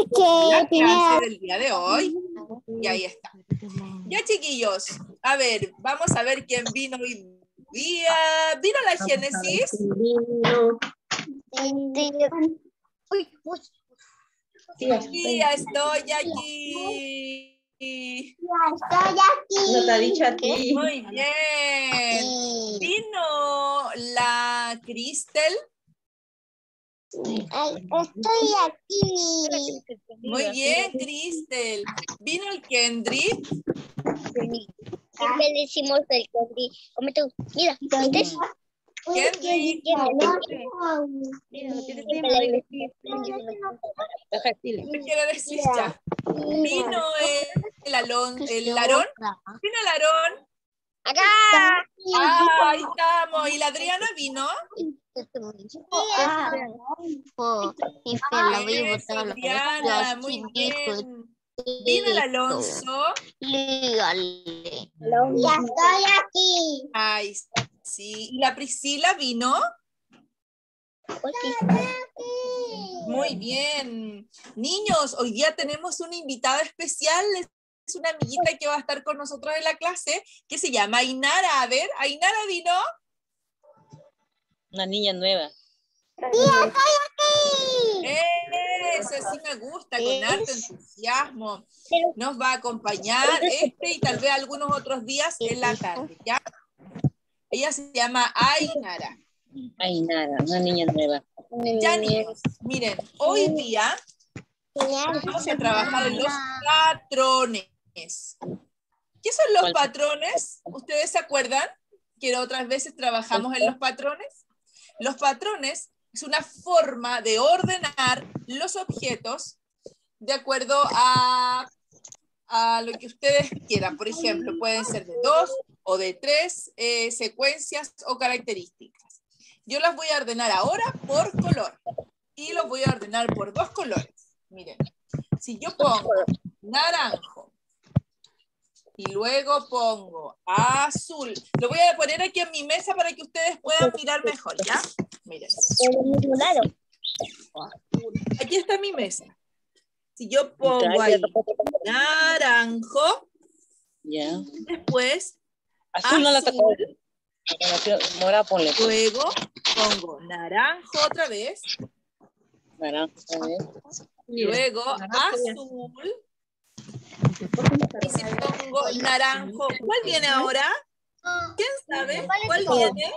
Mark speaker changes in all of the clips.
Speaker 1: la clase del día de hoy. Y ahí está. Ya, chiquillos, a ver, vamos a ver quién vino hoy día. ¿Vino la Génesis? Sí, ya estoy aquí.
Speaker 2: Estoy aquí.
Speaker 3: No te ha dicho a ti.
Speaker 1: Muy bien. ¿Vino la Cristel?
Speaker 2: Estoy aquí.
Speaker 1: Muy bien, Cristel. ¿Vino el Kendrick?
Speaker 2: Siempre decimos el Kendrick. Mira, ¿viste?
Speaker 1: Kendrick. ¿Qué quiere decir ya? ¿Vino el Larón? ¿Vino el Larón?
Speaker 2: Acá.
Speaker 1: Ah, ahí estamos. ¿Y la Adriana vino? Eso, Adriana, muy bien. ¿Vino el Alonso?
Speaker 2: Ya estoy aquí.
Speaker 1: Ay, sí. ¿Y la Priscila vino? Muy bien. Niños, hoy día tenemos una invitada especial. Es una amiguita que va a estar con nosotros en la clase, que se llama Ainara. A ver, ¿Ainara vino?
Speaker 3: Una niña nueva.
Speaker 2: Sí, estoy aquí.
Speaker 1: Eso sí me gusta, con harto entusiasmo. Nos va a acompañar y tal vez algunos otros días en la tarde, ¿ya? Ella se llama Ainara.
Speaker 3: Ainara, una niña nueva.
Speaker 1: Ya, niños, miren, hoy día vamos a trabajar en los patrones. ¿Qué son los patrones? ¿Ustedes se acuerdan que otras veces trabajamos en los patrones? Los patrones es una forma de ordenar los objetos de acuerdo a lo que ustedes quieran. Por ejemplo, pueden ser de 2 o de 3 secuencias o características. Yo las voy a ordenar ahora por color y los voy a ordenar por 2 colores. Miren, si yo pongo naranjo y luego pongo azul, lo voy a poner aquí en mi mesa para que ustedes puedan mirar mejor, ¿ya? Miren. Aquí está mi mesa. Si yo pongo ahí naranjo, después
Speaker 3: azul no la tocó. Mora, ponle.
Speaker 1: Luego pongo naranjo otra vez.
Speaker 3: Naranjo otra vez.
Speaker 1: Luego azul. Y si pongo naranjo, ¿cuál viene ahora? ¿Quién sabe? ¿Cuál viene?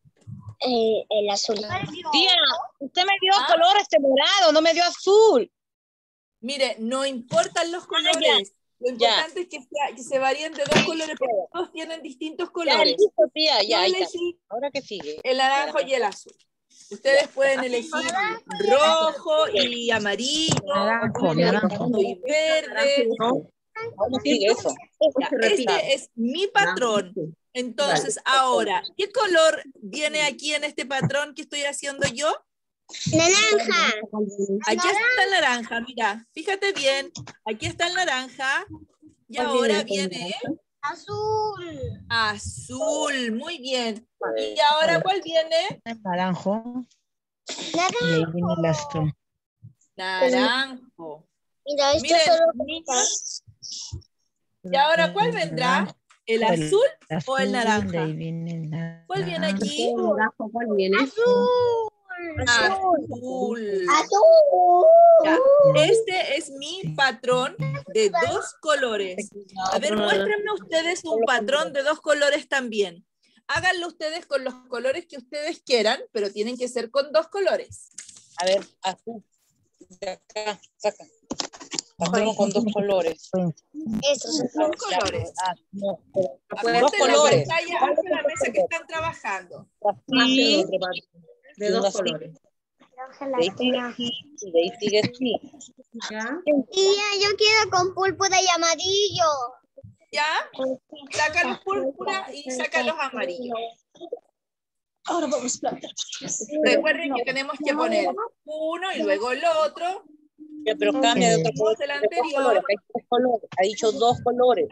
Speaker 2: El azul.
Speaker 3: Tía, usted me dio color morado, no me dio azul.
Speaker 1: Mire, no importan los colores. Lo importante es que se varíen de 2 colores, porque todos tienen distintos colores.
Speaker 3: Ya, listo, tía, ya.
Speaker 1: Ahora que sigue. El naranjo y el azul. Ustedes pueden elegir rojo y amarillo, naranjo y verde.
Speaker 3: ¿Cómo sigue eso?
Speaker 1: Este es mi patrón. Entonces, ahora, ¿qué color viene aquí en este patrón que estoy haciendo yo?
Speaker 2: Naranja.
Speaker 1: Aquí está el naranja, mira, fíjate bien. Aquí está el naranja. Y ahora viene
Speaker 2: Azul.
Speaker 1: azul, muy bien. ¿Y ahora cuál viene?
Speaker 4: Naranjo.
Speaker 2: Naranjo.
Speaker 4: Y ahí viene el azul.
Speaker 1: Naranjo.
Speaker 2: Mira, esto
Speaker 1: Miren,
Speaker 2: solo...
Speaker 1: niños. ¿Y ahora cuál vendrá? ¿El azul o el naranja?
Speaker 4: Ahí viene el naranja.
Speaker 1: ¿Cuál viene aquí?
Speaker 3: ¿Cuál viene?
Speaker 2: Azul.
Speaker 1: Azul.
Speaker 2: Azul.
Speaker 1: Ya, este es mi patrón de 2 colores. A ver, muéstrenme ustedes un patrón de 2 colores también. Háganlo ustedes con los colores que ustedes quieran, pero tienen que ser con 2 colores.
Speaker 3: A ver, azul. De acá, saca. Hacemos con 2 colores.
Speaker 2: Estos son
Speaker 1: 2 colores.
Speaker 3: No,
Speaker 1: Apunten
Speaker 3: 2 colores.
Speaker 1: la pantalla hacia la mesa que están trabajando.
Speaker 3: Así. De 2 colores. De ahí sigue así, y de ahí sigue así.
Speaker 2: Tía, yo quiero con púrpura y amarillo.
Speaker 1: ¿Ya? Saca los púrpura y saca los amarillos.
Speaker 3: Ahora vamos a plantar.
Speaker 1: Recuerden que tenemos que poner uno y luego el otro.
Speaker 3: Ya, pero cambia de otro color.
Speaker 1: El anterior.
Speaker 3: Hay 3 colores. Ha dicho 2 colores.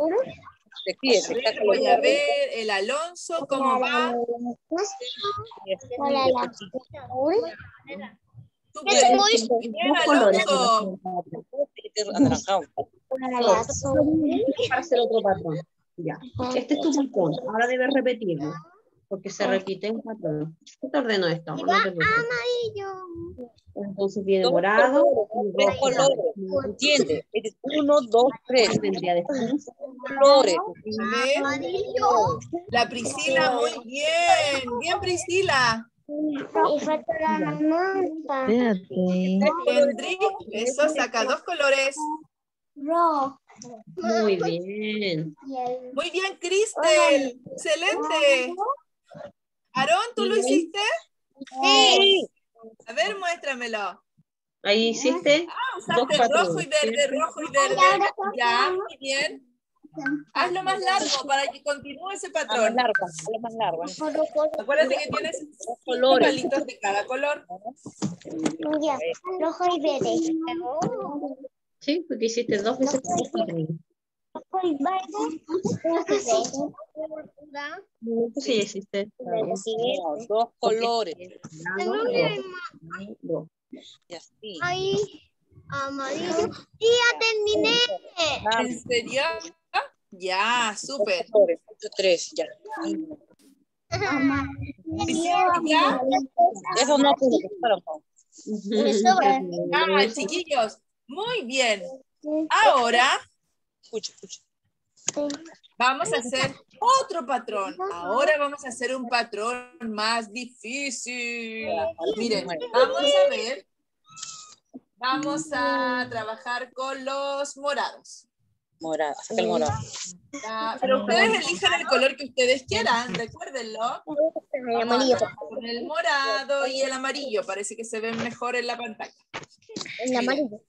Speaker 3: Se
Speaker 1: Voy a ver el Alonso cómo va. Súper. Bien,
Speaker 3: Dos colores.
Speaker 1: Alonso.
Speaker 3: Anaranjado. Para hacer otro patrón. Ya. Este es tu patrón. Ahora debes repetirlo. Porque se repite un patrón. ¿Qué te ordeno esto? No te preocupes.
Speaker 2: Amarillo.
Speaker 3: Entonces viene
Speaker 5: Dos
Speaker 3: morado.
Speaker 5: colores, tres colores. ¿Entiendes? Es 1, 2, 3.
Speaker 3: Vendría después.
Speaker 5: Colores.
Speaker 2: Amarillo.
Speaker 1: La Priscila, muy bien. Bien, Priscila.
Speaker 2: Y falta la naranja.
Speaker 4: Espérate.
Speaker 1: Henry, eso, saca 2 colores.
Speaker 2: Rojo.
Speaker 3: Muy bien.
Speaker 1: Muy bien, Cristel. Excelente. Aarón, ¿tú lo hiciste?
Speaker 5: Sí.
Speaker 1: A ver, muéstramelo.
Speaker 3: Ahí hiciste dos
Speaker 1: Usaste rojo y
Speaker 3: patrones.
Speaker 1: verde, rojo y verde. Ya, muy bien. Hazlo más largo para que continúe ese
Speaker 5: Más
Speaker 1: patrón.
Speaker 5: larga, más larga.
Speaker 1: Acuérdate que tienes 5
Speaker 5: Colores.
Speaker 1: palitos de cada color.
Speaker 2: Rojo y verde.
Speaker 3: Sí, porque hiciste dos veces dos patrones.
Speaker 2: Rojo y verde.
Speaker 3: Sí, hiciste.
Speaker 5: No, 2 colores.
Speaker 3: Dos.
Speaker 5: Y así.
Speaker 2: Ahí, amarillo. Y ya terminé.
Speaker 1: ¿En serio? Ya, súper.
Speaker 5: 3, ya.
Speaker 1: Priscila, ¿ya?
Speaker 5: Eso no puedo pasar.
Speaker 2: Me sobra.
Speaker 1: Ah, chiquillos, muy bien. Ahora
Speaker 5: Escucha, escucha.
Speaker 1: vamos a hacer otro patrón. Ahora vamos a hacer un patrón más difícil. Miren, vamos a ver. Vamos a trabajar con los morados.
Speaker 5: Morado, saca el morado.
Speaker 1: Pero ustedes elijan el color que ustedes quieran, recuérdenlo. Vamos a trabajar con el morado y el amarillo. Parece que se ven mejor en la pantalla.
Speaker 2: El amarillo.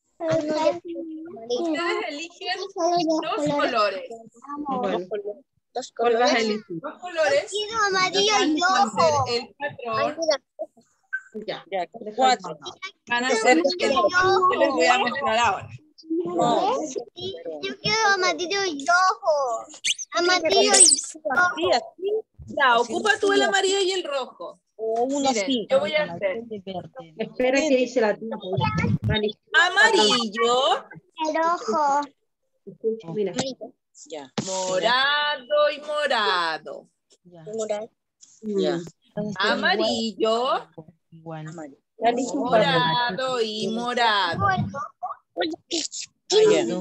Speaker 1: Ustedes eligen 2 colores.
Speaker 3: Bueno,
Speaker 2: Dos
Speaker 3: ¿cuál vas a
Speaker 2: colores.
Speaker 3: elegir?
Speaker 1: 2 colores.
Speaker 2: Quiero amarillo y
Speaker 1: Van a
Speaker 2: rojo.
Speaker 1: hacer el patrón.
Speaker 3: Ya.
Speaker 5: Ya, 4.
Speaker 1: Van a hacer el que les voy a mostrar ahora.
Speaker 5: No.
Speaker 2: Yo quiero amarillo y rojo. Amarillo y rojo.
Speaker 5: Así, así.
Speaker 1: Ya, ocupa tú el amarillo y el rojo.
Speaker 5: O uno
Speaker 1: Miren,
Speaker 5: así.
Speaker 1: yo voy a hacer
Speaker 3: Espera que dice la tía. Vale.
Speaker 1: amarillo,
Speaker 2: Rojo.
Speaker 3: Escucha, mira.
Speaker 5: Ya.
Speaker 1: morado y morado.
Speaker 4: Ya.
Speaker 5: Ya.
Speaker 1: Amarillo,
Speaker 4: Igual.
Speaker 5: Amarillo.
Speaker 3: Ya listo un patrón.
Speaker 1: morado y morado.
Speaker 5: Ah, ya.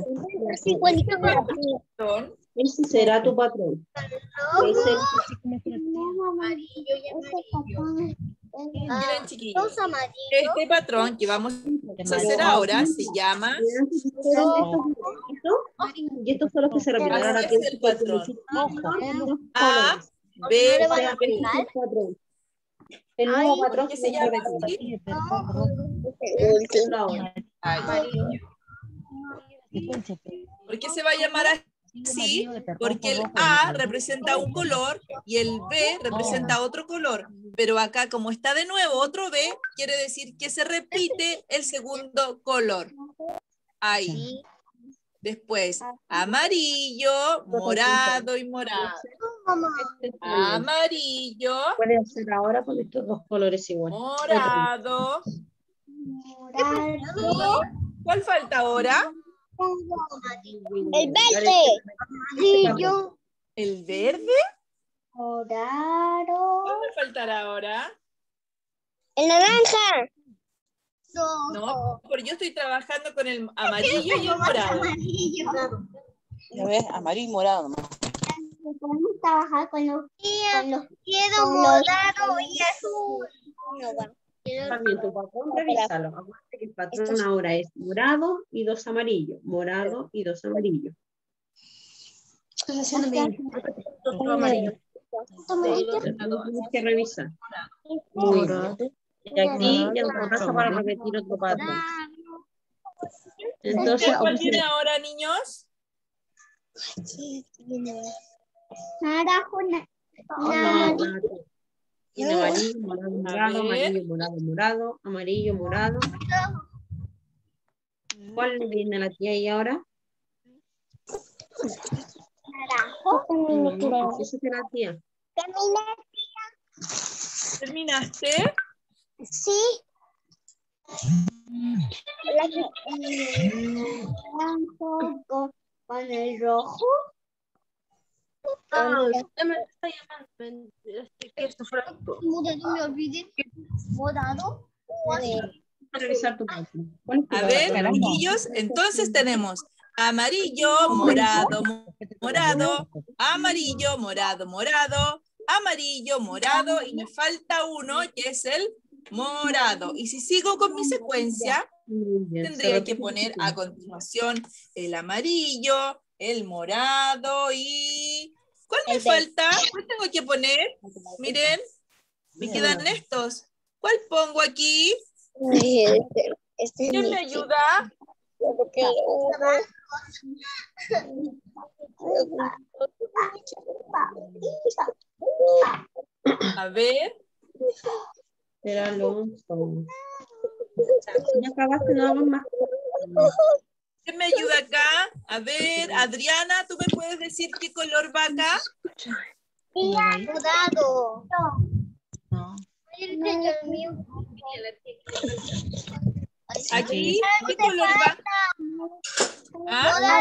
Speaker 1: Son
Speaker 3: Ese será tu patrón. Es el
Speaker 2: Amarillo y amarillo.
Speaker 1: Miren, chiquillos,
Speaker 2: Dos amarillos.
Speaker 1: este patrón que vamos a hacer ahora se llama,
Speaker 3: y estos son los que se repiten. Ahora
Speaker 1: así es el patrón. A,
Speaker 3: O
Speaker 1: B,
Speaker 3: sea, este es el patrón. El nuevo patrón
Speaker 1: ¿qué se llama?
Speaker 3: repetir.
Speaker 1: ¿Sí?
Speaker 3: Ahora.
Speaker 1: ¿Por qué se va a llamar así? Porque el A representa un color y el B representa otro color. Pero acá, como está de nuevo otro B, quiere decir que se repite el segundo color. Ahí. Después, amarillo, morado y morado. Amarillo,
Speaker 3: Puede hacer ahora con estos dos colores iguales.
Speaker 1: morado. ¿Cuál falta ahora?
Speaker 2: El verde. Amarillo.
Speaker 1: ¿El verde?
Speaker 2: Morado.
Speaker 1: ¿Cuál me faltará ahora?
Speaker 2: El naranja.
Speaker 1: No, porque yo estoy trabajando con el amarillo y el morado.
Speaker 5: Ya ves, amarillo y morado nomás.
Speaker 2: Podemos trabajar con los quiero morado y azul.
Speaker 3: También tu patrón, revísalo. Acuérdate que el patrón ahora es morado y dos amarillos. Morado y dos amarillos. Estás haciendo bien. Dos amarillos. Tienes que revisar. Muy bien. Y aquí ya nos pasa para repetir otro patrón. Entonces,
Speaker 1: ¿Cuál tiene ahora, niños?
Speaker 2: Naranjo.
Speaker 3: Tiene amarillo, morado, morado, amarillo, morado, morado, amarillo, morado. ¿Cuál viene la tía ahí ahora?
Speaker 2: Naranjo.
Speaker 3: Esa es la tía.
Speaker 1: ¿Terminaste?
Speaker 2: Sí. Blanco con el rojo.
Speaker 3: Me está llamando. Que esto fuera todo.
Speaker 2: Morado, me olvidé. Morado.
Speaker 3: Revisar tu página. ¿Cuál es tu
Speaker 1: A ver,
Speaker 3: patrón?
Speaker 1: chiquillos, entonces tenemos amarillo, morado, morado, amarillo, morado, morado, amarillo, morado, y me falta uno que es el morado. Y si sigo con mi secuencia,
Speaker 3: Muy bien.
Speaker 1: tendría que poner a continuación el amarillo, el morado y... ¿Cuál me falta? ¿Cuál tengo que poner? Miren, me quedan estos. ¿Cuál pongo aquí? ¿Quién me ayuda? A ver.
Speaker 3: Era Alonso. Ya acabaste, no hagas más.
Speaker 1: ¿Quién me ayuda acá? A ver, Adriana, ¿tú me puedes decir qué color va acá?
Speaker 2: Morado.
Speaker 4: No.
Speaker 1: Aquí, ¿qué color va? ¿Ah?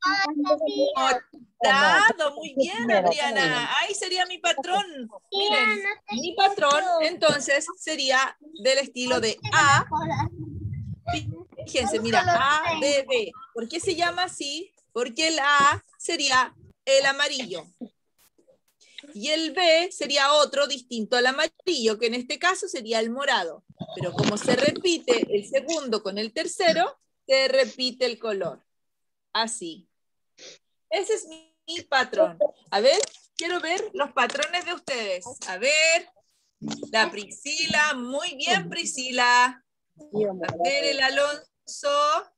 Speaker 1: Morado, muy bien, Adriana. Ahí sería mi patrón. Miren, mi patrón entonces sería del estilo de A. Fíjense, mira, A, B, B. ¿Por qué se llama así? Porque el A sería el amarillo. Y el B sería otro distinto al amarillo, que en este caso sería el morado. Pero como se repite el segundo con el tercero, se repite el color. Así. Ese es mi patrón. A ver, quiero ver los patrones de ustedes. A ver, la Priscila. Muy bien, Priscila. A ver, el Alonso.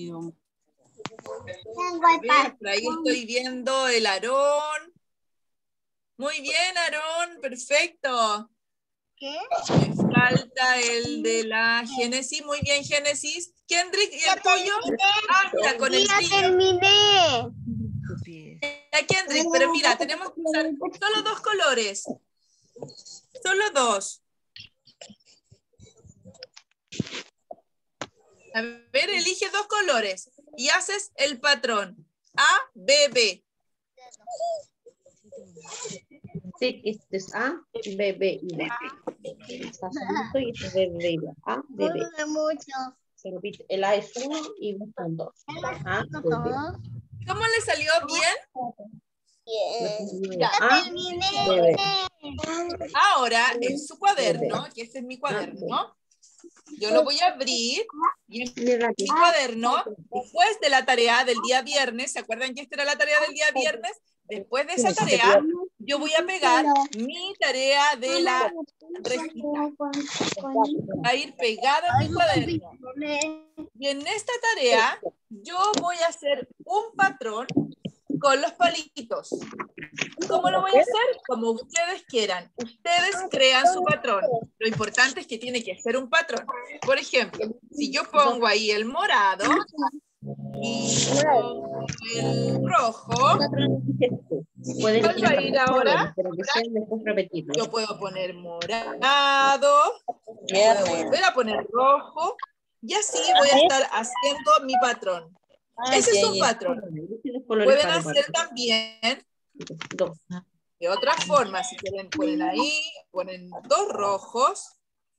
Speaker 1: A ver, por ahí estoy viendo el Aarón. Muy bien, Aarón, perfecto.
Speaker 2: ¿Qué?
Speaker 1: Me falta el de la Génesis. Muy bien, Génesis. Kendrick, ¿y el tuyo? Ah, mira, con el
Speaker 2: Ya
Speaker 1: brillo.
Speaker 2: terminé.
Speaker 1: Ya, Kendrick, pero mira, tenemos que usar solo dos colores. Solo dos. A ver, elige dos colores y haces el patrón. A, B, B.
Speaker 3: Sí, este es A, B, B y B. Está solito y este es B, B y B. A, B, B.
Speaker 2: Mucho.
Speaker 3: Se repite. El A es 1 y B son 2. A, B, B.
Speaker 1: ¿Cómo le salió bien?
Speaker 3: Ya. A, B, B.
Speaker 1: Ahora, en su cuaderno, que este es mi cuaderno, yo lo voy a abrir y en mi cuaderno, después de la tarea del día viernes, ¿se acuerdan que esta era la tarea del día viernes? Después de esa tarea, yo voy a pegar mi tarea de la rejita. Va a ir pegado en mi cuaderno. Y en esta tarea, yo voy a hacer un patrón con los palitos. ¿Cómo lo voy a hacer? Como ustedes quieran. Ustedes crean su patrón. Lo importante es que tiene que ser un patrón. Por ejemplo, si yo pongo ahí el morado y pongo el rojo,
Speaker 3: Puedes
Speaker 1: ¿cuál va a ir ahora?
Speaker 3: pero que sean después repetirlo.
Speaker 1: Yo puedo poner morado, puedo volver a poner rojo, y así voy a estar haciendo mi patrón. Ese es un patrón. Pueden hacer también de otra forma. Si quieren, ponen ahí, ponen dos rojos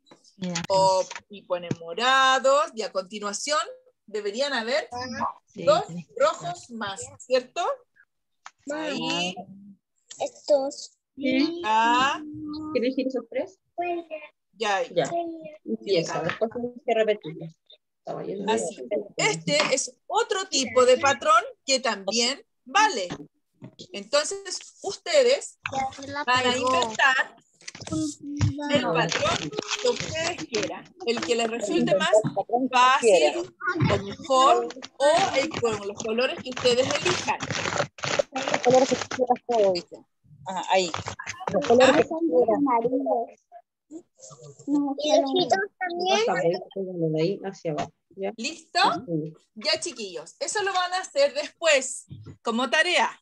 Speaker 1: y ponen morados, y a continuación deberían haber dos rojos más, ¿cierto? Ahí.
Speaker 2: Estos.
Speaker 1: Ah,
Speaker 3: ¿Quieres decir esos tres?
Speaker 1: ya.
Speaker 3: Ya. Empieza, después tienes que repetirlo.
Speaker 1: Así. Este es otro tipo de patrón que también vale. Entonces, ustedes van a inventar el patrón que ustedes quieran. El que les resulte más fácil o mejor, o el con los colores que ustedes elijan.
Speaker 5: Los colores que quieras todo, dice. Ajá, ahí. Los colores que quieras.
Speaker 2: ¿Y los chitos también?
Speaker 3: De ahí hacia abajo. ¿Ya?
Speaker 1: ¿Listo? Ya, chiquillos. Eso lo van a hacer después, como tarea.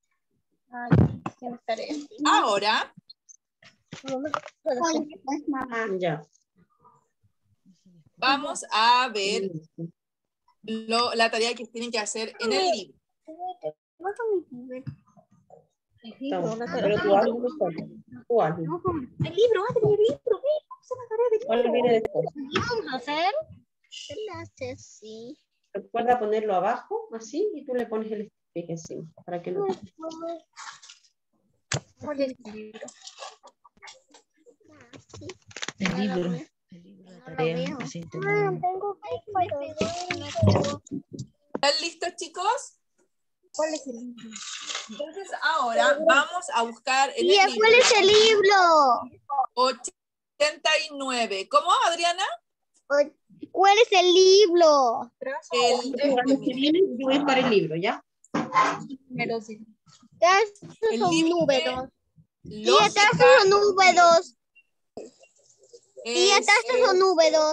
Speaker 1: Ahora,
Speaker 3: Ya.
Speaker 1: Vamos a ver la tarea que tienen que hacer en el libro.
Speaker 3: Pero tú hazlo después. Tú hazlo.
Speaker 2: El libro, el libro.
Speaker 3: ¿Cuál viene después?
Speaker 2: Vamos a hacer. Sí.
Speaker 3: Recuerda ponerlo abajo, así, y tú le pones el stick encima, para que no...
Speaker 4: El libro. La tarea. Así termina.
Speaker 1: ¿Están listos, chicos?
Speaker 2: ¿Cuál es el libro?
Speaker 1: Entonces ahora vamos a buscar en el libro.
Speaker 2: ¿Cuál es el libro?
Speaker 1: 89. ¿Cómo, Adriana?
Speaker 2: ¿Cuál es el libro?
Speaker 3: Yo voy para el libro, ¿ya?
Speaker 2: Estos
Speaker 1: El
Speaker 2: son
Speaker 1: libro
Speaker 2: números. Y
Speaker 1: Lógica
Speaker 2: estos son números. Y
Speaker 1: es
Speaker 2: estos son números.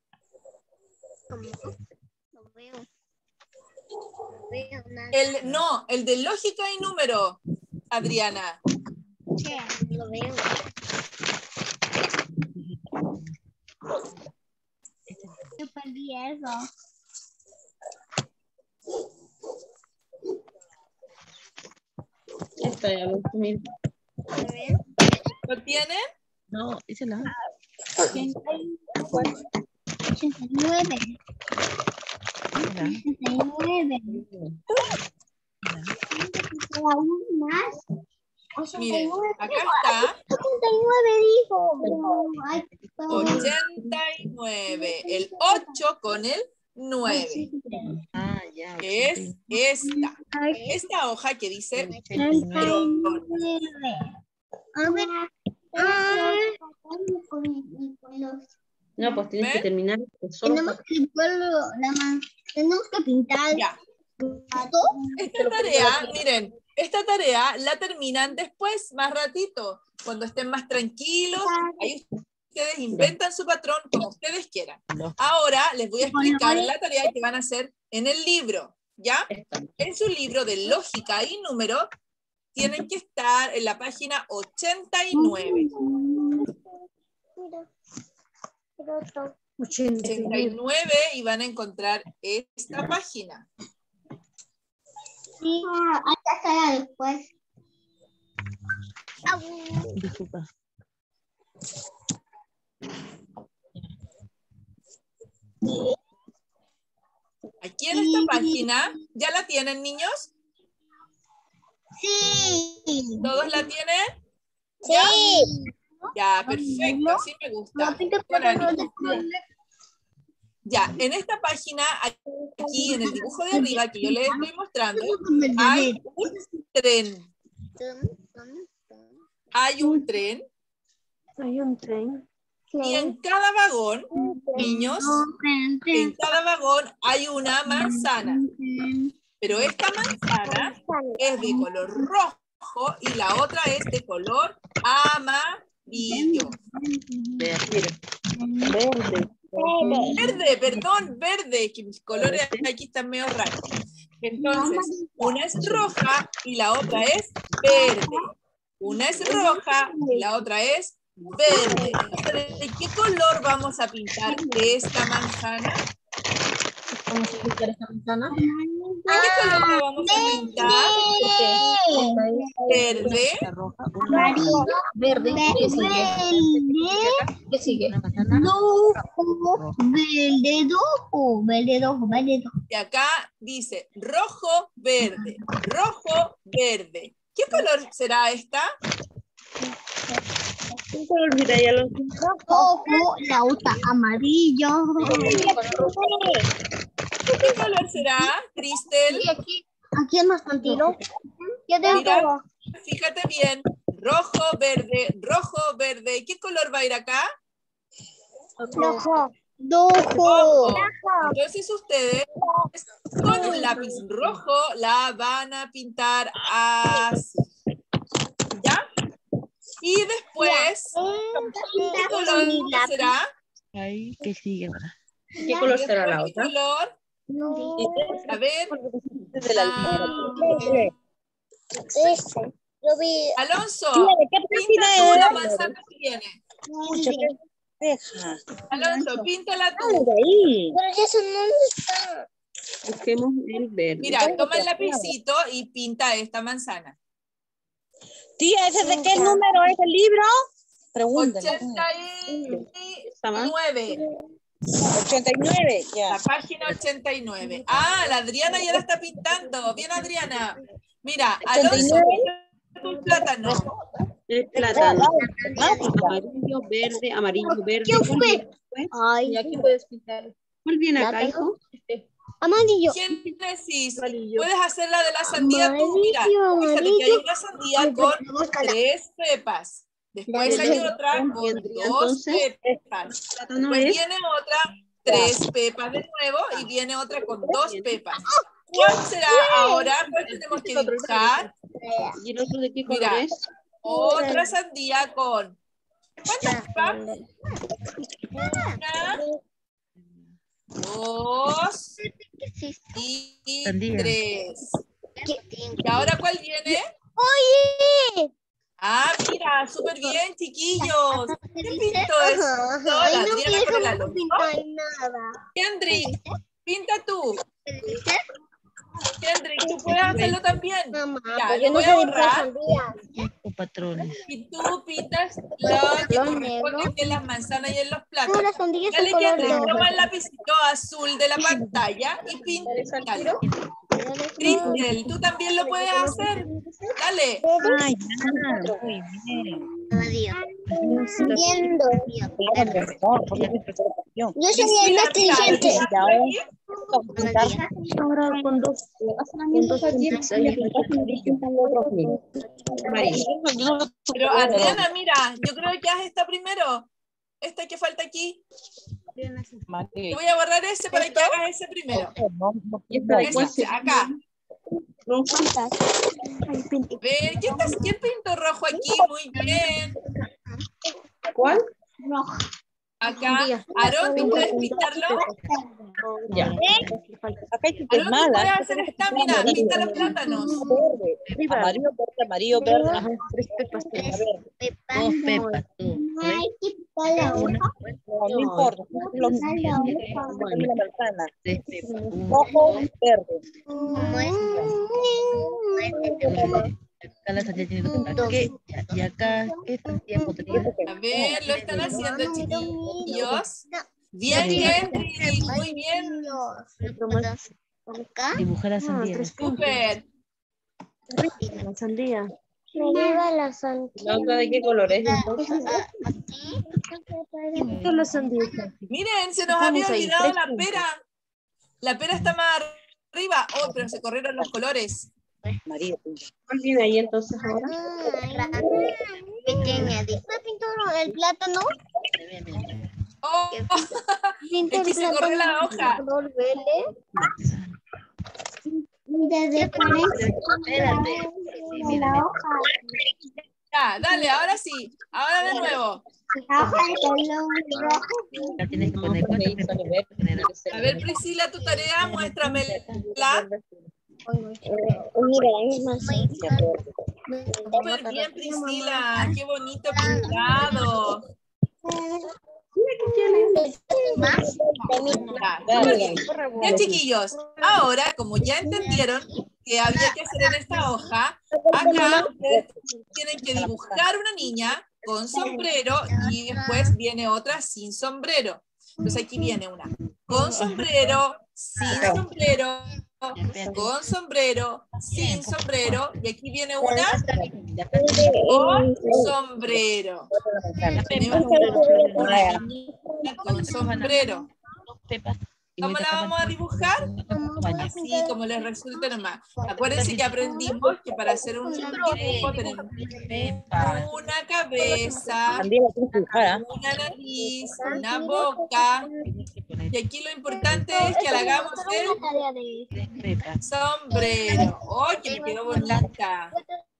Speaker 2: No veo. No veo nada.
Speaker 1: el de lógica y número, Adriana.
Speaker 2: Lo veo. Yo perdí eso.
Speaker 3: Esta ya lo comí.
Speaker 1: ¿Lo tienen?
Speaker 4: No, esa es la
Speaker 2: 89. 89. Aún más.
Speaker 1: Miren, acá está
Speaker 2: 89 dijo. Ay,
Speaker 1: 89. El 8 con el 9.
Speaker 4: Ah, ya.
Speaker 1: Que es esta. Esta hoja que dice
Speaker 2: 89. A ver.
Speaker 3: No, pues tienes que
Speaker 1: ¿Ven?
Speaker 3: terminar solo.
Speaker 2: Tenemos que pintar.
Speaker 1: Ya. Esta tarea, miren, esta tarea la terminan después, más ratito, cuando estén más tranquilos. Ahí ustedes inventan su patrón como ustedes quieran. Ahora les voy a explicar la tarea que van a hacer en el libro, ¿ya? En su libro de lógica y número tienen que estar en la página 89. 89 y van a encontrar esta página.
Speaker 2: Sí, acá está después.
Speaker 4: Disculpa.
Speaker 1: Aquí en esta página, ¿ya la tienen, niños?
Speaker 2: Sí.
Speaker 1: ¿Todos la tienen?
Speaker 2: Sí.
Speaker 1: Ya, perfecto, así me gusta. Con ánimo. Ya, en esta página, aquí en el dibujo de arriba que yo les estoy mostrando, hay un tren. Hay un tren.
Speaker 2: Hay un tren.
Speaker 1: Y en cada vagón, niños, en cada vagón hay una manzana. Pero esta manzana es de color rojo y la otra es de color amarillo.
Speaker 3: Verde.
Speaker 1: Verde, perdón, verde, que mis colores aquí están medio raros. Entonces, una es roja y la otra es verde. Una es roja y la otra es verde. ¿De qué color vamos a pintar esta manzana?
Speaker 5: Vamos a pintar esta manzana.
Speaker 1: ¿De qué color la vamos a pintar? Verde.
Speaker 2: Amarillo.
Speaker 5: Verde. ¿Qué sigue? ¿Qué sigue?
Speaker 4: Una manzana.
Speaker 2: Rojo. Verde, rojo. Verde, rojo. Verde, rojo.
Speaker 1: Y acá dice rojo, verde. Rojo, verde. ¿Qué color será esta?
Speaker 2: Rojo, la otra amarillo.
Speaker 1: ¿Qué color será, Cristel?
Speaker 2: Aquí es más tranquilo.
Speaker 1: Mira, fíjate bien. Rojo, verde. ¿Qué color va a ir acá?
Speaker 2: Rojo.
Speaker 1: Rojo. Entonces ustedes con un lápiz rojo la van a pintar así. ¿Ya? Y después, ¿qué color será?
Speaker 4: Ahí, ¿qué sigue ahora?
Speaker 3: ¿Qué color será la
Speaker 1: ¿Qué
Speaker 3: otra?
Speaker 1: color? A ver. Alonso, pinta tú la manzana que viene.
Speaker 5: Deja.
Speaker 1: Alonso, píntala tú.
Speaker 5: Dale de ahí.
Speaker 2: Pero ya eso no está.
Speaker 3: Busquemos el verde.
Speaker 1: Mira, toma el lapicito y pinta esta manzana.
Speaker 5: Tía, ¿ese de qué número es el libro? Pregúntale.
Speaker 1: 89.
Speaker 5: 89, ya.
Speaker 1: La página 89. Ah, la Adriana ya la está pintando. Bien, Adriana. Mira, Alonso,
Speaker 5: 89.
Speaker 1: pinta tu plátano.
Speaker 3: El plátano.
Speaker 5: Matemática.
Speaker 3: Amarillo, verde, amarillo, verde.
Speaker 2: ¿Quién fue?
Speaker 6: Y aquí puedes pintar.
Speaker 3: ¿Cuál viene acá, hijo?
Speaker 2: Amarillo.
Speaker 1: Génesis,
Speaker 6: Amarillo.
Speaker 1: puedes hacer la de la sandía tú. Mira, fíjate que hay una sandía con 3 pepas. Después hay otra con 2 pepas.
Speaker 3: Plátano
Speaker 1: Después
Speaker 3: es
Speaker 1: viene otra, 3 pepas de nuevo y viene otra con 2 pepas. ¿Cuál será ahora? ¿Cuál tenemos que dibujar?
Speaker 3: ¿Y el otro de qué color
Speaker 1: Mira,
Speaker 3: es?
Speaker 1: otra sandía con... ¿Cuántas pepas? 1, 2 y
Speaker 4: Sandía.
Speaker 1: 3. ¿Y ahora cuál viene?
Speaker 2: Oye.
Speaker 1: Ah, mira, súper bien, chiquillos. ¿Quién pintó eso?
Speaker 2: Ay,
Speaker 1: La
Speaker 2: no
Speaker 1: Adriana
Speaker 2: me
Speaker 1: con el
Speaker 2: dejan
Speaker 1: Alonso.
Speaker 2: pintar nada.
Speaker 1: Kendrick, pinta tú. Kendrick, tú puedes hacerlo también.
Speaker 2: Mamá,
Speaker 1: Ya,
Speaker 2: pues
Speaker 1: le
Speaker 2: yo no
Speaker 1: voy
Speaker 2: sé
Speaker 1: a
Speaker 2: dibujar
Speaker 1: borrar.
Speaker 2: sandías.
Speaker 4: O patrones.
Speaker 1: Y tú pintas lo que corresponde en las manzanas y en los
Speaker 2: No,
Speaker 1: plátanos.
Speaker 2: las sandías son
Speaker 1: Dale,
Speaker 2: color
Speaker 1: Kendrick,
Speaker 2: rojo.
Speaker 1: toma el lapicito azul de la pantalla y píntalo. Cristel, tú también lo puedes hacer. Dale.
Speaker 5: Ay, ya, muy bien.
Speaker 2: Viendo.
Speaker 5: Claro, mejor, porque es mi presentación.
Speaker 2: Yo soy el
Speaker 1: Priscila,
Speaker 2: más
Speaker 1: mira,
Speaker 2: inteligente.
Speaker 1: ¿lo
Speaker 5: Ya,
Speaker 1: tienes aquí?
Speaker 5: ¿cómo pintar?
Speaker 6: Ahora con dos tintes ahí.
Speaker 3: Amarillo.
Speaker 1: Pero Adriana, mira, yo creo que haz esta primero. Esta que falta aquí. Te voy a borrar ese para que hagas ese primero.
Speaker 3: ¿Y esta de
Speaker 1: Ese,
Speaker 3: cuál se
Speaker 1: acá.
Speaker 3: roja?
Speaker 1: Ve, ¿quién pintó rojo aquí? Muy bien.
Speaker 3: ¿Cuál?
Speaker 1: Acá. Aarón, ¿tú puedes pintarlo?
Speaker 3: Ya.
Speaker 5: Acá hay que
Speaker 1: Aarón, ¿tú
Speaker 5: mala.
Speaker 1: puedes hacer esta? Mira, pinta los plátanos.
Speaker 5: Verde. Amarillo, verde, amarillo, verde.
Speaker 6: Ajá, 3 pepas.
Speaker 4: Dos pepas. Tú.
Speaker 2: Ay, qué pala.
Speaker 5: No importa. Lo mismo.
Speaker 3: Bueno.
Speaker 5: La manzana.
Speaker 4: 3 pepas.
Speaker 5: Rojo, verde.
Speaker 4: Acá la sandía tiene 2 pepas. ¿Qué? Y acá, ¿qué sandía podría?
Speaker 1: A ver, lo están haciendo, chiquillos. Bien, Kendrick. Muy bien.
Speaker 4: Dibujar la sandía.
Speaker 1: Súper.
Speaker 6: La sandía.
Speaker 2: Me lleva la sandía.
Speaker 3: ¿La otra de qué color es entonces?
Speaker 6: Esta es la sandía.
Speaker 1: Miren, se nos había
Speaker 6: Estamos ahí,
Speaker 1: olvidado
Speaker 6: 3
Speaker 1: la
Speaker 6: puntos.
Speaker 1: pera. La pera está más arriba. Oh, pero se corrieron los colores.
Speaker 5: Amarillo.
Speaker 3: ¿Cuál viene ahí entonces ahora?
Speaker 2: Pequeña. ¿Me pintó el plátano?
Speaker 1: Oh, es que se corrió la hoja.
Speaker 2: Color verde. Desde
Speaker 4: Espérate. Sí, mira, mira.
Speaker 1: Ya, dale, ahora sí. Ahora de nuevo.
Speaker 4: Acá tienes que poner 4 pepas.
Speaker 1: A ver, Priscila, tu tarea, muéstramela.
Speaker 2: Mira, es más.
Speaker 1: Súper bien, Priscila. Qué bonito pintado. Ya, súper bien. Ya, chiquillos, ahora, como ya entendieron que había que hacer en esta hoja, acá ustedes tienen que dibujar una niña con sombrero y después viene otra sin sombrero. Entonces aquí viene una con sombrero, sin sombrero, con sombrero, sin sombrero, y aquí viene una con sombrero. Tenemos una niña con sombrero. ¿Cómo la vamos a dibujar? Así como les resulte nomás. Acuérdense que aprendimos que para hacer un dibujo tenemos una cabeza,
Speaker 5: También la tienes que dibujar, ¿ah?
Speaker 1: una nariz, una boca. Y aquí lo importante es que le hagamos el sombrero. ¡Oh, que me quedó bonita!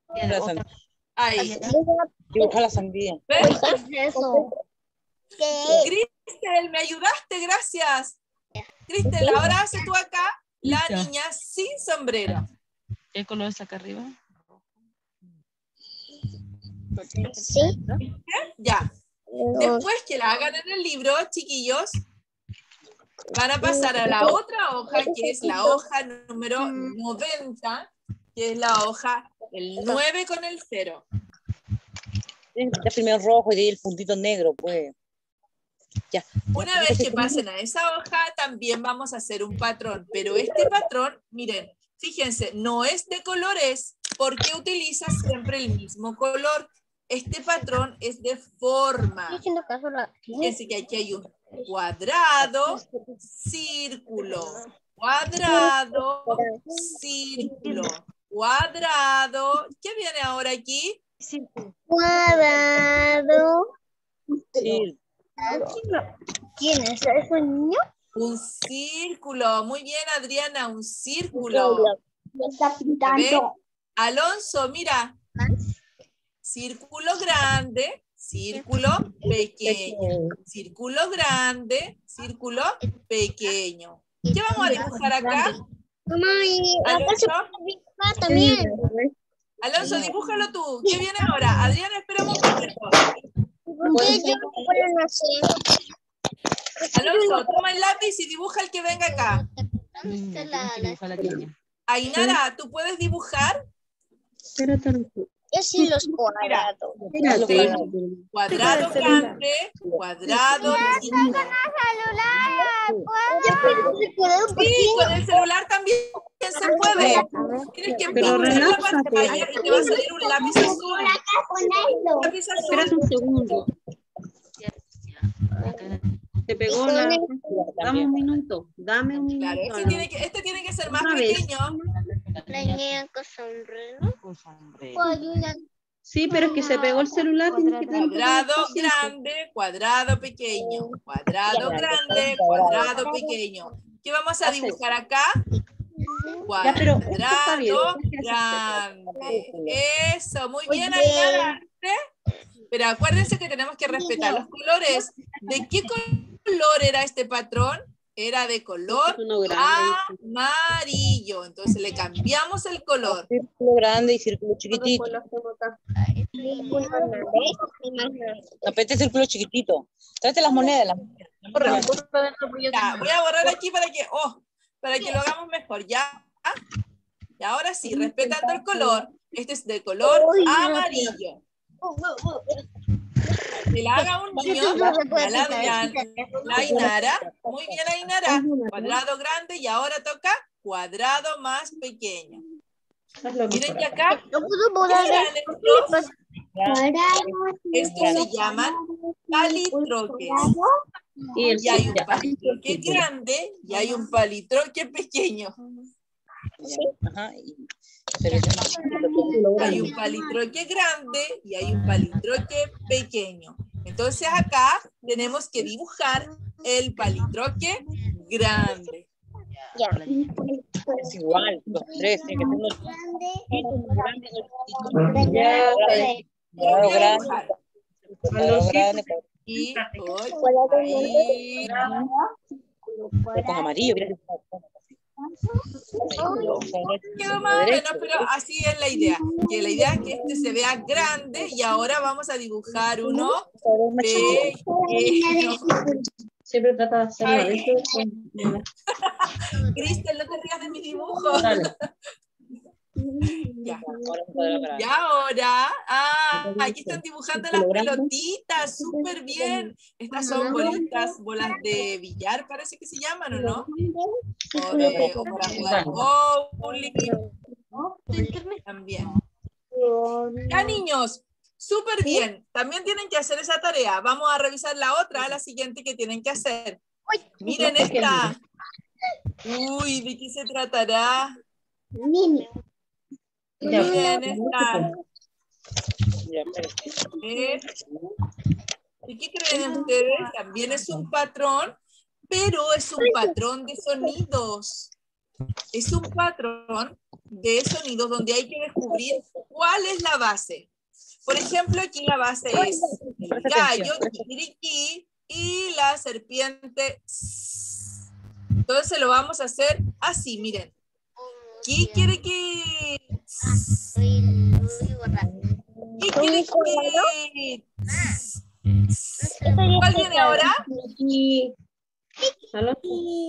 Speaker 1: Ahí.
Speaker 5: Dibuja la sandía.
Speaker 1: ¿Ves?
Speaker 2: Eso.
Speaker 1: Cristel, me ayudaste, gracias. Cristel, ahora haces tú acá la niña sin sombrero.
Speaker 4: ¿Qué color es acá arriba?
Speaker 2: Sí.
Speaker 1: Ya. Después que la hagan en el libro, chiquillos, van a pasar a la otra hoja, que es la hoja número 90, que es la hoja el 9 con el 0.
Speaker 5: Tienes que quitar primero el rojo y de ahí el puntito negro, pues. Ya.
Speaker 1: Una vez que pasen a esa hoja, también vamos a hacer un patrón, pero este patrón, miren, fíjense, no es de colores, porque utiliza siempre el mismo color. Este patrón es de forma. Fíjense que aquí hay un cuadrado, círculo, cuadrado, círculo, cuadrado. ¿Qué viene ahora aquí?
Speaker 2: Cuadrado.
Speaker 5: Sí.
Speaker 2: ¿Quién es ese niño?
Speaker 1: Un círculo. Muy bien, Adriana, un círculo.
Speaker 2: Está
Speaker 1: ¿Ve?
Speaker 2: pintando.
Speaker 1: Alonso, mira. Círculo grande, círculo pequeño. Círculo grande, círculo pequeño. ¿Qué vamos a dibujar acá?
Speaker 2: Mamá, y acá se
Speaker 1: Alonso,
Speaker 2: puede dibujar también.
Speaker 1: Alonso, dibújalo tú. ¿Qué viene ahora? Adriana, espera un momentito.
Speaker 2: Porque yo no puedo hacer.
Speaker 1: Alonso, toma el lápiz y dibuja el que venga acá.
Speaker 4: Tienes que dibujar la línea.
Speaker 1: Ainara, ¿tú puedes dibujar?
Speaker 2: Yo sí los cuadrados.
Speaker 3: Espérate.
Speaker 1: Cuadrado grande, cuadrado chico. Sí, con el celular también se puede. Tienes que
Speaker 3: Pero
Speaker 1: pinchar la
Speaker 3: relájate.
Speaker 1: pantalla y te va a salir un lápiz azul. Lápiz
Speaker 3: Espérate
Speaker 1: azul.
Speaker 3: un segundo. Te pegó la... Dame un minuto. Dame un minuto.
Speaker 1: Claro, este tiene que ser más
Speaker 3: Otra vez.
Speaker 1: pequeño.
Speaker 2: La niña con sombrero.
Speaker 4: Con sombrero.
Speaker 3: Sí, pero es que se pegó el celular. Tienes que tener un poco de
Speaker 1: Cuadrado
Speaker 3: paciencia.
Speaker 1: grande, cuadrado pequeño. Cuadrado grande, cuadrado pequeño. ¿Qué vamos a dibujar acá?
Speaker 3: Ya, pero esto está bien.
Speaker 1: Cuadrado grande. Eso, muy bien, Ainara. Pero acuérdense que tenemos que respetar los colores. ¿De qué color era este patrón? Era de color
Speaker 3: Uno grande.
Speaker 1: amarillo. Entonces le cambiamos el color.
Speaker 5: Círculo grande y círculo chiquitito. No, este círculo chiquitito. Tráete las monedas.
Speaker 1: Ya, voy a borrar aquí para que lo hagamos mejor. Ya. Y ahora sí, respetando el color. Este es de color amarillo. Que la haga un niño, la Ainara. Muy bien, Ainara. Cuadrado grande y ahora toca cuadrado más pequeño. Miren que acá, ¿qué serán estos? Estos se llaman palitroques. Y hay un palitroque grande y hay un palitroque pequeño.
Speaker 5: Ajá. Pero ese es más chiquito.
Speaker 1: Hay un palitroque grande y hay un palitroque pequeño. Entonces acá tenemos que dibujar el palitroque grande.
Speaker 5: Es igual, los tres. Tiene que ser
Speaker 1: Voy a
Speaker 5: grande.
Speaker 1: dibujar.
Speaker 5: Grande.
Speaker 1: Y
Speaker 5: Con amarillo.
Speaker 1: quedó más o menos, pero así es la idea. Que la idea es que este se vea grande y ahora vamos a dibujar uno pequeño.
Speaker 3: Siempre trata de hacerlo. A veces...
Speaker 1: Cristel, no te rías de mi dibujo.
Speaker 3: Dale.
Speaker 1: Ya. Y ahora, aquí están dibujando las pelotitas, súper bien. Estas son bolas de billar, parece que se llaman, ¿o no? O para jugar bowling. También. Ya, niños, súper bien. También tienen que hacer esa tarea. Vamos a revisar la otra, la siguiente que tienen que hacer. Miren esta. Uy, ¿de qué se tratará? Miren esta. ¿Y qué creen ustedes? También es un patrón, pero es un patrón de sonidos. Es un patrón de sonidos donde hay que descubrir cuál es la base. Por ejemplo, aquí la base es el gallo, kikiriki, y la serpiente. Entonces lo vamos a hacer así, miren. Kikiriki. Kikiriki. ¿Cuál viene ahora?
Speaker 3: Y... Alonso.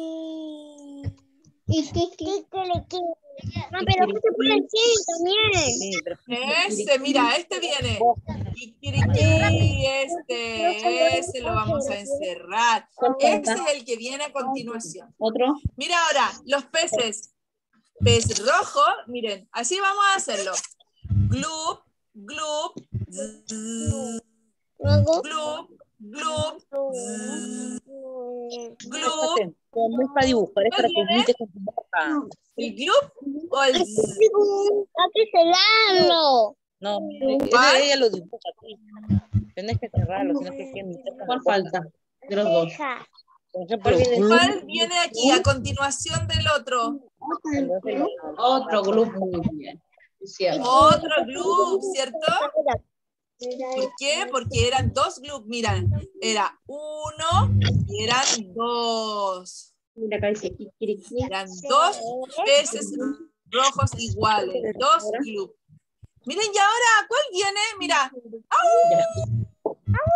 Speaker 2: No, pero no se puede decir también.
Speaker 4: Sí, pero
Speaker 1: Ese, mira, este viene. Kikiriki, ese lo vamos a encerrar. Ese es el que viene a continuación.
Speaker 3: Otro.
Speaker 1: Mira ahora, los peces. Pez rojo, miren, así vamos a hacerlo. Gloop, gloop, zzz,
Speaker 2: Luego.
Speaker 1: gloop, gloop, zzz, gloop.
Speaker 4: como es para dibujar, es para que
Speaker 1: ¿Cuál viene?
Speaker 4: imite con tu boca.
Speaker 1: ¿El gloop o el zzz?
Speaker 2: Hay que cerrarlo.
Speaker 4: No,
Speaker 1: ¿Cuál?
Speaker 4: ella lo dibuja aquí. Tienes que cerrarlo, sino que hay que imitar con
Speaker 3: ¿Cuál
Speaker 4: la boca.
Speaker 3: falta? De los dos.
Speaker 2: Deja.
Speaker 4: Por ejemplo,
Speaker 1: ¿Cuál viene aquí a continuación del otro?
Speaker 3: Otro grupo. Muy bien. Es cierto.
Speaker 1: Otro gloop, ¿cierto? ¿Por qué? Porque eran dos gloops, miran, era uno y eran dos.
Speaker 3: Mira acá dice kikiriki.
Speaker 1: Eran dos peces rojos iguales, dos gloops. Miren, y ahora, ¿cuál viene? Mira. ¡Au!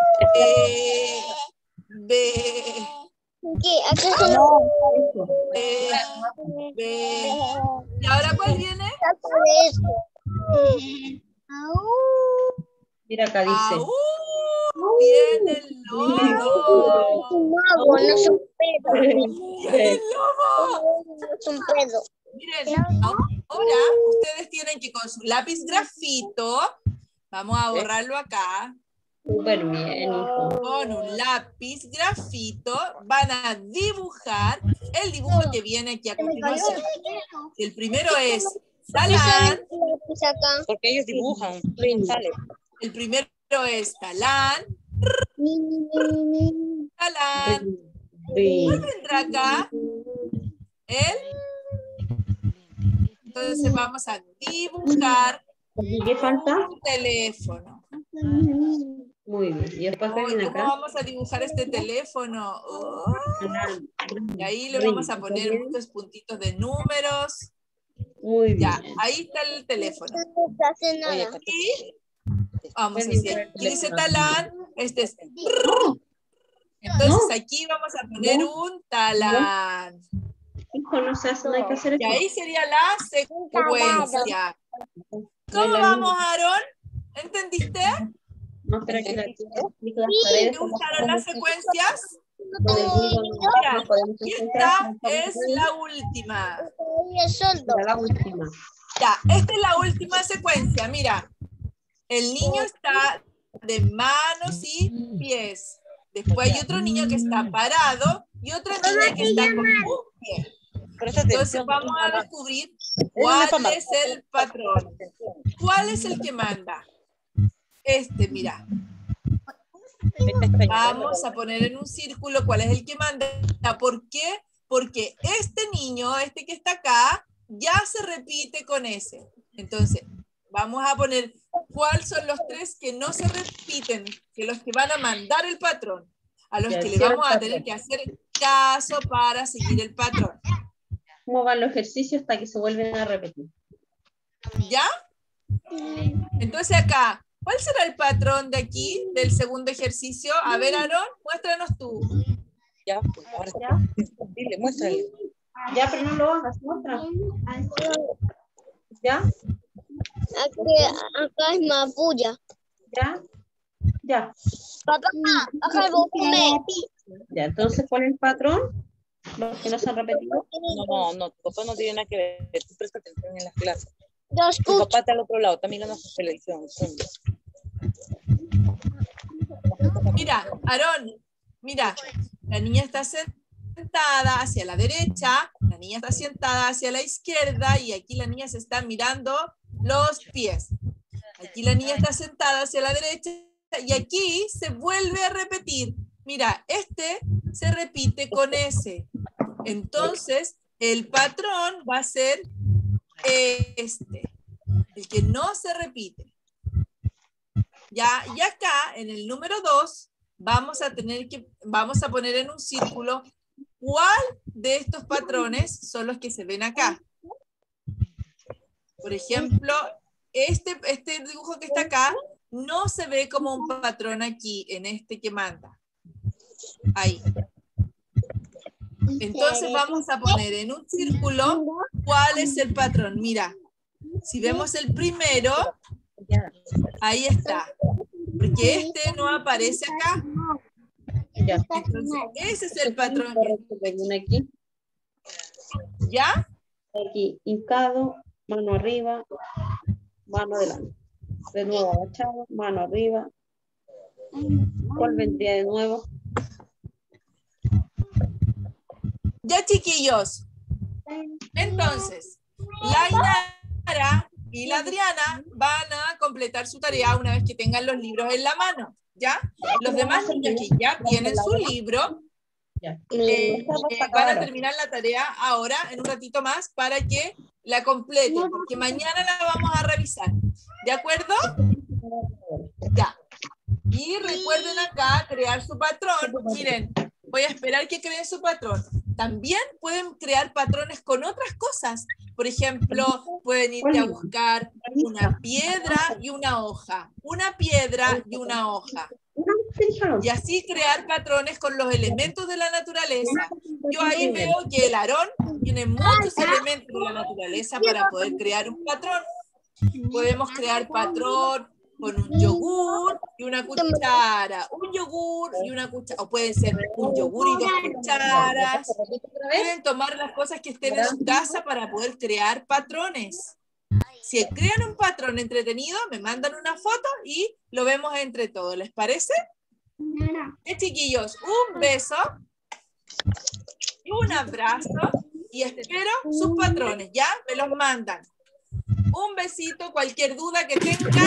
Speaker 1: Ve.
Speaker 2: ¿Qué? Acá se
Speaker 1: Ve. ¿Y ahora cuál viene?
Speaker 3: Mira acá dice.
Speaker 1: ¡Au! Viene el lobo.
Speaker 2: un mago, no es un pedo.
Speaker 1: Viene el lobo.
Speaker 2: No es un pedo.
Speaker 1: Miren, ahora ustedes tienen que con su lápiz grafito, vamos a borrarlo acá,
Speaker 3: Súper bien, hijo.
Speaker 1: con un lápiz grafito van a dibujar el dibujo que viene aquí a continuación. El primero es Talán,
Speaker 4: porque ellos dibujan, sale.
Speaker 1: el primero es Talán, Talán.
Speaker 3: Sí.
Speaker 1: ¿Cuál vendrá acá? Él. Entonces vamos a dibujar
Speaker 3: ¿Y qué falta?
Speaker 1: un teléfono.
Speaker 3: Muy bien. Y después que
Speaker 1: Ay,
Speaker 3: viene
Speaker 1: ¿cómo
Speaker 3: acá.
Speaker 1: vamos a dibujar este teléfono? Oh, y ahí le vamos a poner muchos puntitos de números.
Speaker 3: Muy bien.
Speaker 1: Ya, ahí está el teléfono.
Speaker 4: Oye, acá
Speaker 1: Y vamos a decir, aquí dice Talán, este es. Entonces aquí vamos a poner un Talán.
Speaker 3: Hijo, no hay que hacer
Speaker 1: Y
Speaker 3: eso.
Speaker 1: ahí sería la secuencia.
Speaker 3: No
Speaker 1: ¿Cómo
Speaker 3: es la
Speaker 1: vamos,
Speaker 3: misma.
Speaker 1: Aarón? ¿Entendiste?
Speaker 3: No, espera que la explico las
Speaker 1: ¿Sí
Speaker 3: paredes.
Speaker 1: dibujaron las secuencias?
Speaker 3: Con el hilo
Speaker 1: Mira,
Speaker 3: no podemos
Speaker 1: y
Speaker 3: concentrar.
Speaker 1: esta es la última.
Speaker 3: Era la última.
Speaker 1: Ya, esta es la última secuencia. Mira, el niño está de manos y pies. Después hay otro niño que está parado y otra niña que está con un pie. Entonces vamos a descubrir cuál es el patrón. ¿Cuál es el que manda? Este, mira. Vamos a poner en un círculo cuál es el que manda. ¿Por qué? Porque este niño, este que está acá, ya se repite con ese. Entonces, vamos a poner cuáles son los tres que no se repiten, que los que van a mandar el patrón, a los que le vamos a tener que hacer caso para seguir el patrón.
Speaker 3: ¿Cómo van los ejercicios hasta que se vuelven a repetir?
Speaker 1: ¿Ya? Entonces acá, ¿cuál será el patrón de aquí, del segundo ejercicio? A ver, Aarón, muéstranos tú.
Speaker 4: Ya, pues, ahora dile, muéstrale.
Speaker 3: Ya, pero no lo hagas, muestra. ¿Ya?
Speaker 2: Acá es mapulla.
Speaker 3: ¿Ya? Ya.
Speaker 2: Papá, acá el volumen.
Speaker 3: Ya, entonces, ¿cuál es el patrón? Los que no se han repetido.
Speaker 4: No, tu papá no tiene nada que ver. Tú presta atención en las clases.
Speaker 2: Yo
Speaker 4: Tu
Speaker 2: escucho.
Speaker 4: papá está al otro lado, también gana su televisión.
Speaker 1: Mira, Aarón, mira, la niña está sentada hacia la derecha, la niña está sentada hacia la izquierda y aquí la niña se está mirando los pies. Aquí la niña está sentada hacia la derecha y aquí se vuelve a repetir. Mira, este se repite con ese. Entonces, el patrón va a ser este, el que no se repite. Ya, y acá, en el número 2, vamos a poner en un círculo cuál de estos patrones son los que se ven acá. Por ejemplo, este dibujo que está acá no se ve como un patrón aquí, en este que manda. Ahí. Entonces vamos a poner en un círculo cuál es el patrón. Mira, si vemos el primero, ahí está. Porque este no aparece acá.
Speaker 3: Ya.
Speaker 1: Entonces, ese es el patrón.
Speaker 3: Aquí,
Speaker 1: ¿Ya?
Speaker 3: aquí, hincado, mano arriba, mano adelante. De nuevo agachado, mano arriba. ¿Cuál vendría de nuevo?
Speaker 1: Ya, chiquillos. Entonces, la Inara y la Adriana van a completar su tarea una vez que tengan los libros en la mano. ¿Ya? Los demás niños que ya tienen su libro
Speaker 3: Ya.
Speaker 1: van a terminar la tarea ahora, en un ratito más, para que la completen, porque mañana la vamos a revisar. ¿De acuerdo? Ya. Y recuerden acá crear su patrón. Miren, voy a esperar que creen su patrón. También pueden crear patrones con otras cosas. Por ejemplo, pueden ir a buscar una piedra y una hoja. Una piedra y una hoja. Y así crear patrones con los elementos de la naturaleza. Yo ahí veo que el Aarón tiene muchos elementos de la naturaleza para poder crear un patrón. Podemos crear patrón con un yogur y una cuchara. Un yogur y una cuchara. O pueden ser un yogur y 2 cucharas. Pueden tomar las cosas que estén en su casa para poder crear patrones. Si crean un patrón entretenido, me mandan una foto y lo vemos entre todos. ¿Les parece? Chiquillos, un beso, un abrazo y espero sus patrones. ¿Ya? Me los mandan. Un besito, cualquier duda que tengan.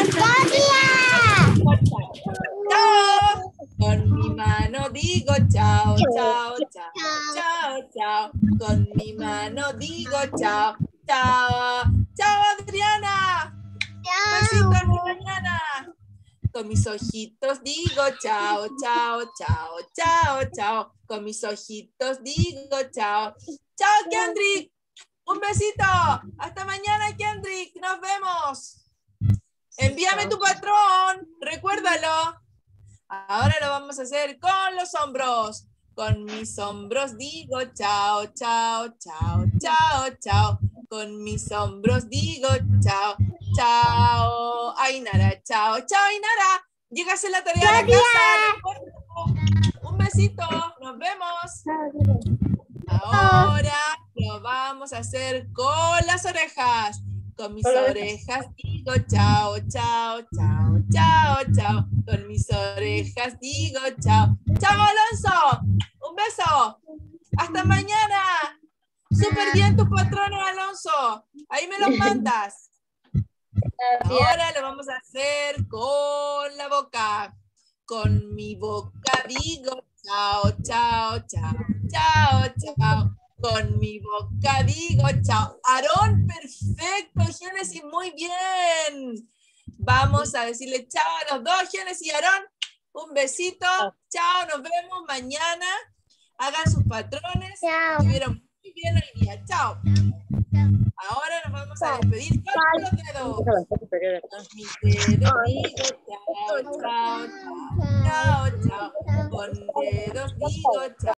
Speaker 1: ¡Chao! Con mi mano digo chao, chao, chao, chao, chao. Con mi mano digo chao, chao. ¡Chao, Adriana! ¡Besito hasta mañana! Con mis ojitos digo chao, chao, chao, chao, chao. Con mis ojitos digo chao. ¡Chao, Kendrick! Un besito. Hasta mañana, Kendrick. Nos vemos. Envíame tu patrón. Recuérdalo. Ahora lo vamos a hacer con los hombros. Con mis hombros digo chao, chao, chao, chao, chao. Con mis hombros digo chao, chao. Ainara, chao, chao, Ainara. Llegas en la tarea de la casa. Un besito. Nos vemos. Ahora lo vamos a hacer con las orejas. Con mis orejas digo chao, chao, chao, chao, chao. Con mis orejas digo chao. Chao, Alonso. Un beso. Hasta mañana. Súper bien tus patrones, Alonso. Ahí me los mandas. Ahora lo vamos a hacer con la boca. Con mi boca digo chao, chao, chao, chao, chao. Con mi boca digo chao. Aarón, perfecto. Génesis, muy bien. Vamos a decirle chao a los dos, Génesis y Aarón. Un besito. Chao, nos vemos mañana. Hagan sus patrones. Estuvieron muy bien hoy día. Chao. Ahora nos vamos a despedir con los dedos. Con mis dedos digo chao, chao, chao, chao, chao. Con dedos digo chao.